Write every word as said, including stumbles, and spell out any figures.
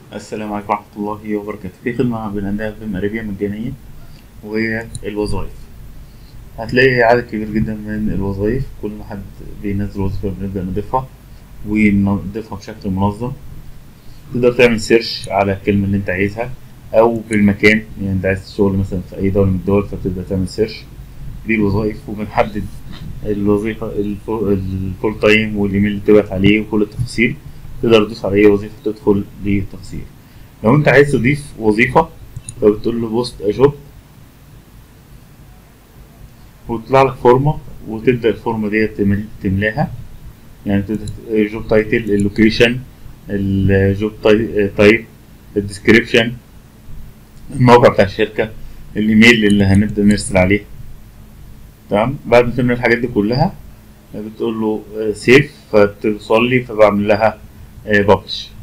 السلام عليكم ورحمة الله وبركاته. في خدمة بنقدمها في مقربية مجانية وهي الوظائف. هتلاقي عدد كبير جدا من الوظائف، كل ما حد بينزل وظيفة بنبدأ نضيفها ونضيفها بشكل منظم. تقدر تعمل سيرش على الكلمة اللي انت عايزها أو بالمكان، يعني انت عايز شغل مثلا في أي دولة من الدول فتبدأ تعمل سيرش دي الوظائف، وبنحدد الوظيفة الفو- الفول تايم والإيميل اللي تبعت عليه وكل التفاصيل. تقدر تدوس على أي وظيفة تدخل للتفاصيل. لو انت عايز تضيف وظيفة فبتقول له بوست اجوب، وتطلع لك فورمة وتبدأ الفورمة دي تمل- تملاها. يعني تبدأ جوب تايتل، اللوكيشن، الجوب تايب، الديسكريبشن، الموقع بتاع الشركة، الايميل اللي هنبدأ نرسل عليه. تمام، بعد ما تملى الحاجات دي كلها بتقول له سيف فتوصل لي، فبعمل لها ببلش.